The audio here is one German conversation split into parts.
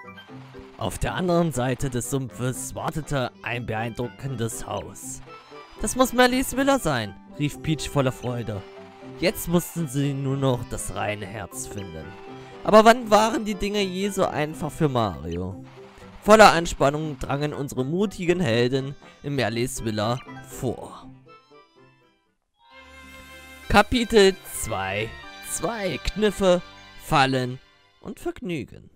Auf der anderen Seite des Sumpfes wartete ein beeindruckendes Haus. Das muss Merlys Villa sein, rief Peach voller Freude. Jetzt mussten sie nur noch das reine Herz finden. Aber wann waren die Dinge je so einfach für Mario? Voller Anspannung drangen unsere mutigen Helden in Merlys Villa vor. Kapitel 2: Zwei Kniffe, Fallen und Vergnügen.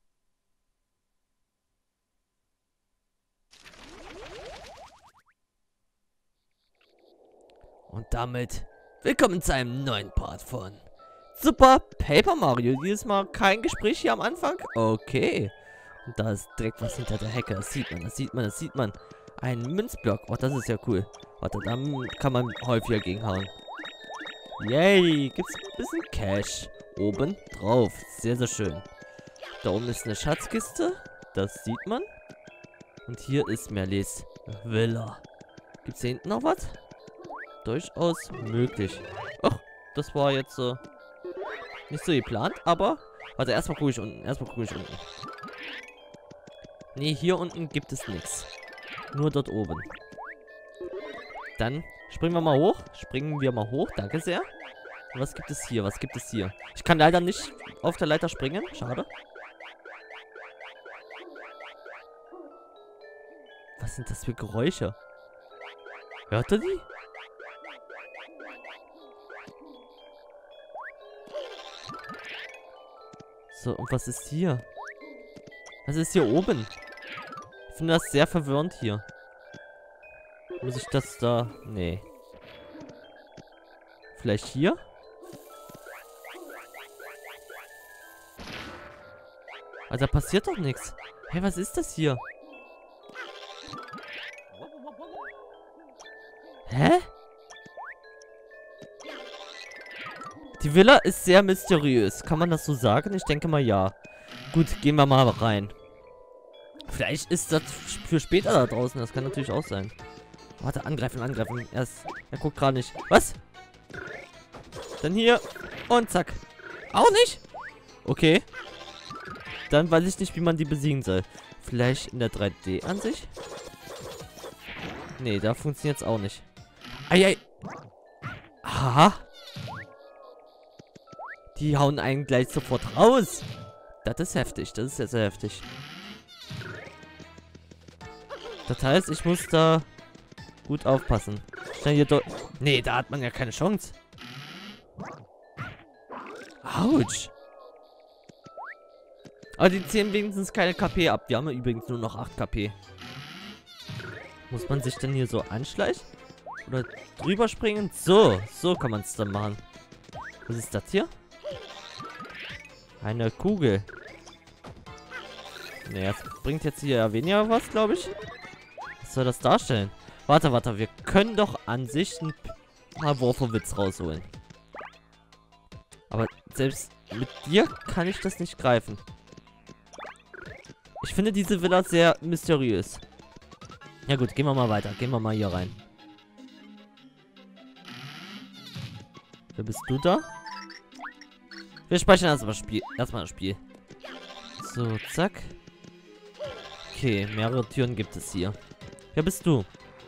Und damit willkommen zu einem neuen Part von Super Paper Mario. Dieses Mal kein Gespräch hier am Anfang. Okay. Und da ist direkt was hinter der Hecke. Das sieht man, das sieht man, das sieht man. Ein Münzblock. Oh, das ist ja cool. Warte, da kann man häufiger gegenhauen. Yay, gibt's ein bisschen Cash. Oben drauf. Sehr, sehr schön. Da oben ist eine Schatzkiste. Das sieht man. Und hier ist Merlys Villa. Gibt's hier hinten noch was? Durchaus möglich. Ach, das war jetzt nicht so geplant, aber... Warte, erstmal gucke ich unten. Nee, hier unten gibt es nichts. Nur dort oben. Dann springen wir mal hoch. Danke sehr. Und was gibt es hier? Ich kann leider nicht auf der Leiter springen. Schade. Was sind das für Geräusche? Hört ihr die? So, und was ist hier? Was ist hier oben? Ich finde das sehr verwirrend hier. Muss ich das da... Nee. Vielleicht hier? Also da passiert doch nichts. Hey, was ist das hier? Hä? Die Villa ist sehr mysteriös. Kann man das so sagen? Ich denke mal ja. Gut, gehen wir mal rein. Vielleicht ist das für später da draußen. Das kann natürlich auch sein. Warte, angreifen. Er guckt gerade nicht. Was? Dann hier. Und zack. Auch nicht? Okay. Dann weiß ich nicht, wie man die besiegen soll. Vielleicht in der 3D-Ansicht? Nee, da funktioniert es auch nicht. Eieiei. Aha. Die hauen einen gleich sofort raus. Das ist heftig. Das ist sehr, sehr heftig. Das heißt, ich muss da gut aufpassen. Schnell hier durch. Nee, da hat man ja keine Chance. Autsch. Aber die ziehen wenigstens keine KP ab. Wir haben ja übrigens nur noch 8 KP. Muss man sich denn hier so anschleichen? Oder drüber springen? So kann man es dann machen. Was ist das hier? Eine Kugel. Ne, das bringt jetzt hier ja weniger was, glaube ich. Was soll das darstellen? Warte. Wir können doch an sich ein paar Wurfowitz rausholen. Aber selbst mit dir kann ich das nicht greifen. Ich finde diese Villa sehr mysteriös. Ja gut, gehen wir mal weiter. Gehen wir mal hier rein. Wer bist du da? Wir speichern erstmal das Spiel. So, zack. Okay, mehrere Türen gibt es hier. Wer bist du?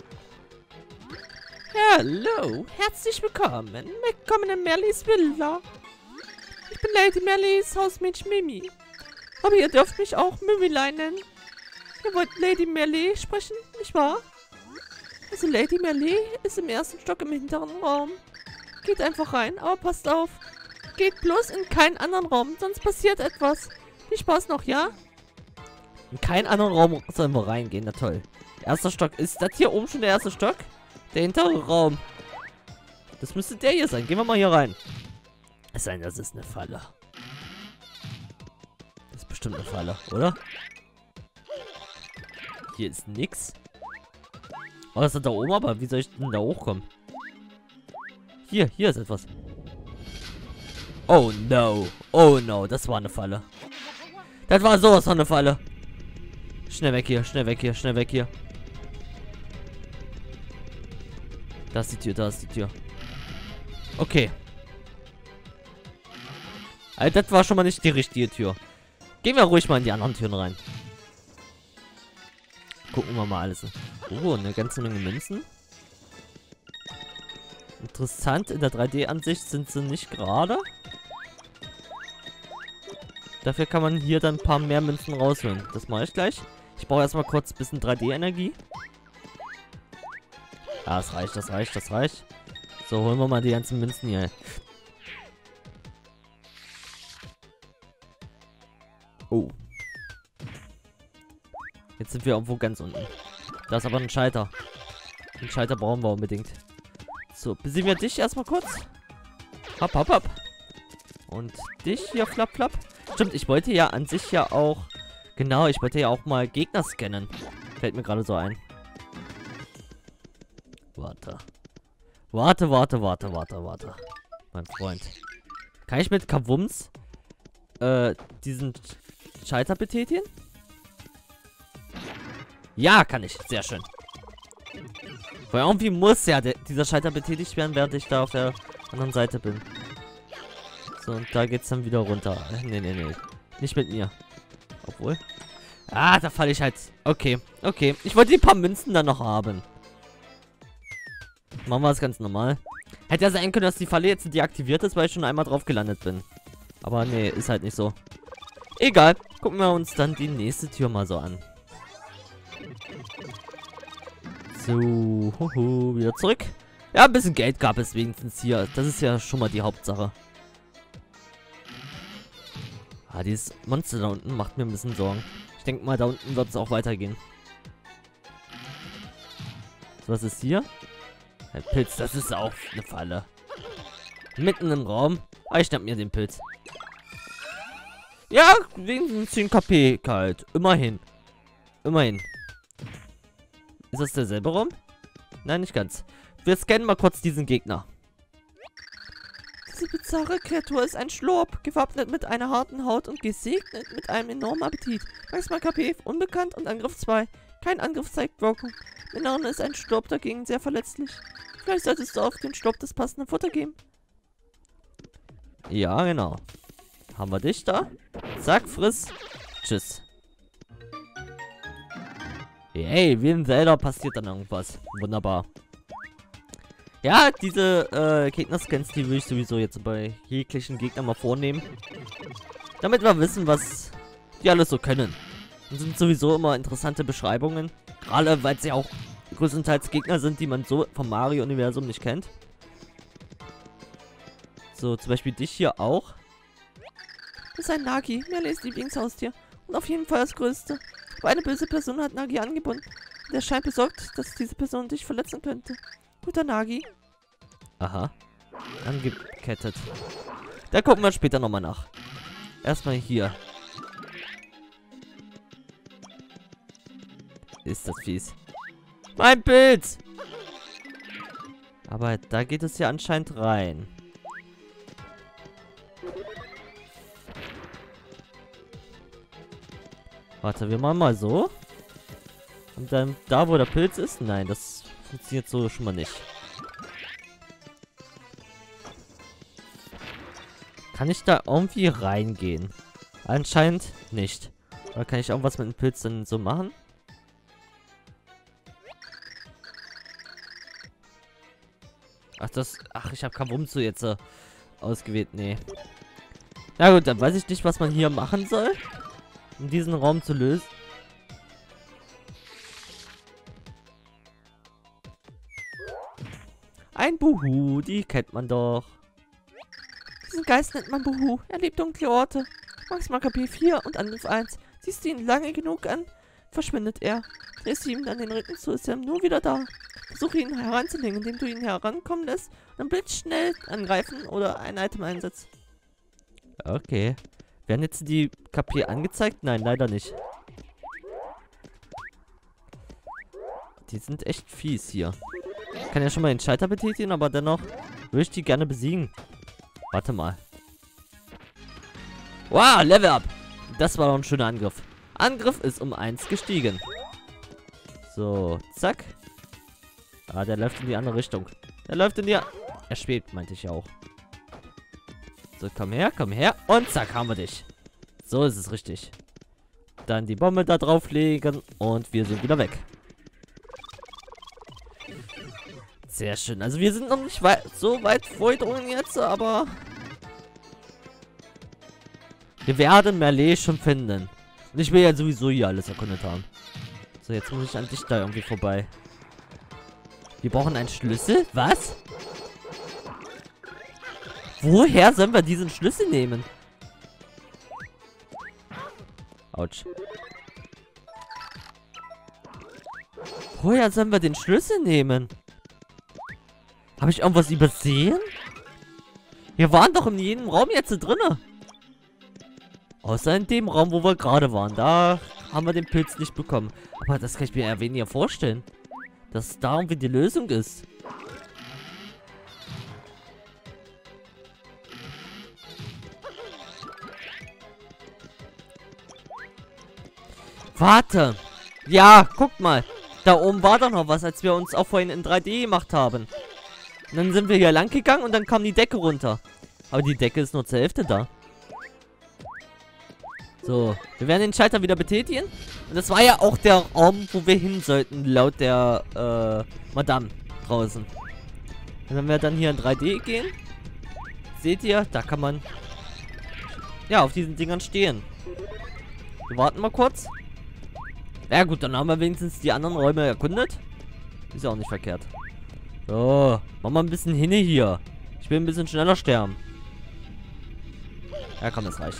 Hallo, herzlich willkommen. Willkommen in Merlys Villa. Ich bin Lady Merlys Hausmädchen Mimi. Aber ihr dürft mich auch Mimilein nennen. Ihr wollt Lady Merly sprechen, nicht wahr? Also Lady Merly ist im ersten Stock im hinteren Raum. Geht einfach rein, aber passt auf. Geht bloß in keinen anderen Raum, sonst passiert etwas. Viel Spaß noch, ja? In keinen anderen Raum sollen wir reingehen, na toll. Erster Stock. Ist das hier oben schon der erste Stock? Der hintere Raum. Das müsste der hier sein. Gehen wir mal hier rein. Es sei denn, das ist eine Falle. Das ist bestimmt eine Falle, oder? Hier ist nix. Oh, das ist da oben, aber wie soll ich denn da hochkommen? Hier ist etwas. Oh no, das war eine Falle. Das war sowas von eine Falle. Schnell weg hier. Da ist die Tür. Okay. Also das war schon mal nicht die richtige Tür. Gehen wir ruhig mal in die anderen Türen rein. Gucken wir mal alles. Oh, eine ganze Menge Münzen. Interessant, in der 3D-Ansicht sind sie nicht gerade. Dafür kann man hier dann ein paar mehr Münzen rausholen. Das mache ich gleich. Ich brauche erstmal kurz ein bisschen 3D-Energie. Ja, das reicht, das reicht, das reicht. So, holen wir mal die ganzen Münzen hier. Oh. Jetzt sind wir irgendwo ganz unten. Da ist aber ein Schalter. Den Schalter brauchen wir unbedingt. So, besiegen wir dich erstmal kurz. Hopp, hopp, hopp. Und dich hier, flapp, flapp. Stimmt, ich wollte ja an sich ja auch... Genau, ich wollte ja auch mal Gegner scannen. Fällt mir gerade so ein. Warte. Warte, warte, warte, warte, warte. Mein Freund. Kann ich mit Kavums diesen Schalter betätigen? Ja, kann ich. Sehr schön. Weil irgendwie muss ja dieser Schalter betätigt werden, während ich da auf der anderen Seite bin. So, und da geht's dann wieder runter. Nee, nee, nee. Nicht mit mir. Obwohl. Ah, da falle ich halt. Okay, okay. Ich wollte die paar Münzen dann noch haben. Machen wir das ganz normal. Hätte ja sein können, dass die Falle jetzt deaktiviert ist, weil ich schon einmal drauf gelandet bin. Aber nee, ist halt nicht so. Egal. Gucken wir uns dann die nächste Tür mal so an. So, hoho, wieder zurück. Ja, ein bisschen Geld gab es wenigstens hier. Das ist ja schon mal die Hauptsache. Ah, dieses Monster da unten macht mir ein bisschen Sorgen. Ich denke mal, da unten wird es auch weitergehen. So, was ist hier? Ein Pilz, das ist auch eine Falle. Mitten im Raum. Ah, ich schnapp mir den Pilz. Ja, wenigstens 10 KP kalt. Immerhin. Immerhin. Ist das derselbe Raum? Nein, nicht ganz. Wir scannen mal kurz diesen Gegner. Diese bizarre Kreatur ist ein Schlurp, gewappnet mit einer harten Haut und gesegnet mit einem enormen Appetit. Maximal KP, unbekannt und Angriff 2. Kein Angriff zeigt Wirkung. Im Inneren ist ein Schlurp dagegen sehr verletzlich. Vielleicht solltest du auf den Schlurp das passende Futter geben. Ja, genau. Haben wir dich da? Zack, friss. Tschüss. Hey, wie in Zelda passiert dann irgendwas. Wunderbar. Ja, diese Gegnerscans, die will ich sowieso jetzt bei jeglichen Gegnern mal vornehmen. Damit wir wissen, was die alles so können. Und sind sowieso immer interessante Beschreibungen. Gerade weil es ja auch größtenteils Gegner sind, die man so vom Mario-Universum nicht kennt. So, zum Beispiel dich hier auch. Das ist ein Nagi, Merlins Lieblingshaustier. Und auf jeden Fall das Größte. Aber eine böse Person hat Nagi angebunden. Und er scheint besorgt, dass diese Person dich verletzen könnte. Guter Nagi. Aha. Angekettet. Da gucken wir später nochmal nach. Erstmal hier. Ist das fies. Mein Pilz! Aber da geht es ja anscheinend rein. Warte, wir machen mal so. Und dann da, wo der Pilz ist? Nein, das funktioniert so schon mal nicht. Kann ich da irgendwie reingehen? Anscheinend nicht. Oder kann ich irgendwas mit dem Pilz dann so machen? Ach, ich habe Kabumzu jetzt ausgewählt. Nee. Na gut, dann weiß ich nicht, was man hier machen soll, um diesen Raum zu lösen. Ein Buhu, die kennt man doch. Diesen Geist nennt man Buhu. Er liebt dunkle Orte. Maximal KP 4 und Angriff 1. Siehst du ihn lange genug an, verschwindet er. Drehst du ihm dann den Rücken zu, ist er nur wieder da. Versuche ihn heranzulegen, indem du ihn herankommen lässt, dann blitzschnell angreifen oder ein Item einsetzt. Okay. Werden jetzt die KP angezeigt? Nein, leider nicht. Die sind echt fies hier. Ich kann ja schon mal den Schalter betätigen, aber dennoch würde ich die gerne besiegen. Warte mal. Wow, Level Up. Das war doch ein schöner Angriff. Angriff ist um 1 gestiegen. So, zack. Ah, der läuft in die andere Richtung. Der läuft in die... Er schwebt, meinte ich auch. So, komm her. Und zack, haben wir dich. So ist es richtig. Dann die Bombe da drauflegen und wir sind wieder weg. Sehr schön. Also wir sind noch nicht so weit vorgedrungen jetzt, aber wir werden Merle schon finden. Und ich will ja sowieso hier alles erkundet haben. So, jetzt muss ich an dich da irgendwie vorbei. Wir brauchen einen Schlüssel? Was? Woher sollen wir diesen Schlüssel nehmen? Autsch. Woher sollen wir den Schlüssel nehmen? Habe ich irgendwas übersehen? Wir waren doch in jedem Raum jetzt drinne. Außer in dem Raum, wo wir gerade waren. Da haben wir den Pilz nicht bekommen. Aber das kann ich mir eher weniger vorstellen. Dass da irgendwie die Lösung ist. Warte. Ja, guckt mal. Da oben war doch noch was, als wir uns auch vorhin in 3D gemacht haben. Und dann sind wir hier lang gegangen und dann kam die Decke runter. Aber die Decke ist nur zur Hälfte da. So, wir werden den Schalter wieder betätigen. Und das war ja auch der Raum, wo wir hin sollten, laut der, Madame draußen. Und wenn wir dann hier in 3D gehen, seht ihr, da kann man, ja, auf diesen Dingern stehen. Wir warten mal kurz. Ja gut, dann haben wir wenigstens die anderen Räume erkundet. Ist ja auch nicht verkehrt. So, machen wir ein bisschen hinne hier. Ich will ein bisschen schneller sterben. Ja, komm, das reicht.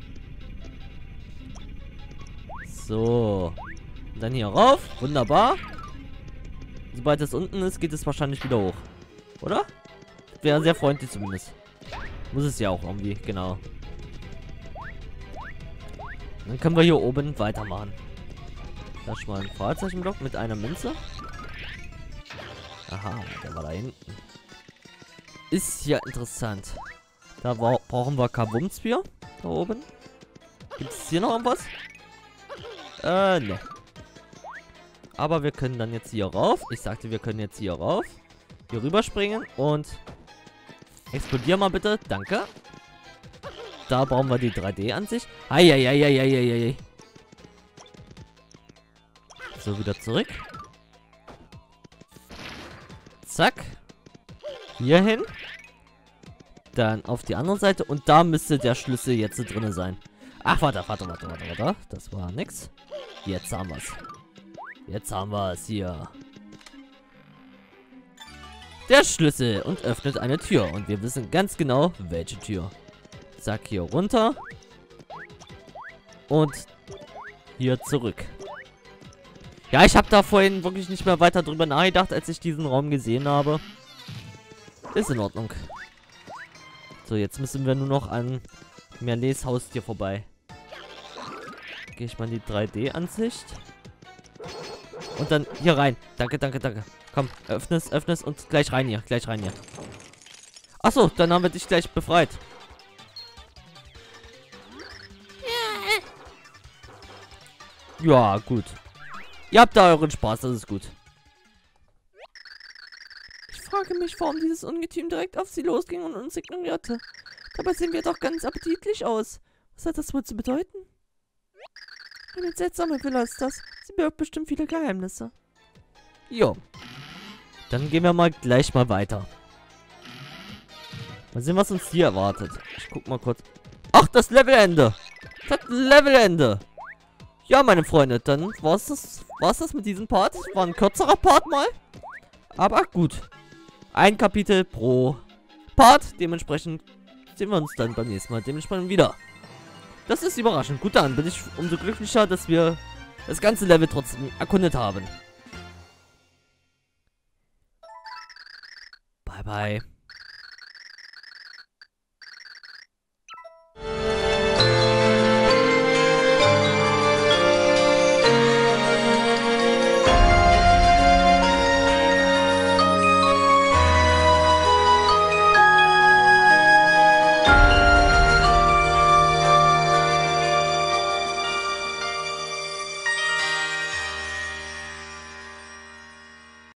So. Und dann hier rauf. Wunderbar. Sobald es unten ist, geht es wahrscheinlich wieder hoch. Oder? Wäre sehr freundlich zumindest. Muss es ja auch irgendwie, genau. Dann können wir hier oben weitermachen. Da ist schon mal ein Fahrzeichenblock mit einer Münze. Aha, der war da hinten. Ist ja interessant. Da brauchen wir Kabumsbier. Da oben. Gibt es hier noch irgendwas? Ne. Aber wir können dann jetzt hier rauf. Ich sagte, wir können jetzt hier rauf. Hier rüberspringen und explodier mal bitte. Danke. Da brauchen wir die 3D-Ansicht. Eieieiei. So, wieder zurück. Zack. Hier hin. Dann auf die andere Seite. Und da müsste der Schlüssel jetzt drin sein. Ach, warte. Das war nix. Jetzt haben wir's. Jetzt haben wir's hier. Der Schlüssel und öffnet eine Tür. Und wir wissen ganz genau, welche Tür. Zack, hier runter. Und hier zurück. Ja, ich habe da vorhin wirklich nicht mehr weiter drüber nachgedacht, als ich diesen Raum gesehen habe. Ist in Ordnung. So, jetzt müssen wir nur noch an Merles Haustier vorbei. Gehe ich mal in die 3D-Ansicht. Und dann hier rein. Danke. Komm, öffne es und gleich rein hier. Achso, dann haben wir dich gleich befreit. Ja, gut. Ihr habt da euren Spaß, das ist gut. Ich frage mich, warum dieses Ungetüm direkt auf sie losging und uns ignorierte. Dabei sehen wir doch ganz appetitlich aus. Was hat das wohl zu bedeuten? Eine seltsame Villa ist das. Sie birgt bestimmt viele Geheimnisse. Jo. Dann gehen wir mal gleich mal weiter. Mal sehen, was uns hier erwartet. Ich guck mal kurz. Ach, das Levelende. Das Levelende. Ja, meine Freunde, dann war's das mit diesem Part. War ein kürzerer Part mal. Aber gut. Ein Kapitel pro Part. Dementsprechend sehen wir uns dann beim nächsten Mal dementsprechend wieder. Das ist überraschend. Gut, dann bin ich umso glücklicher, dass wir das ganze Level trotzdem erkundet haben. Bye, bye.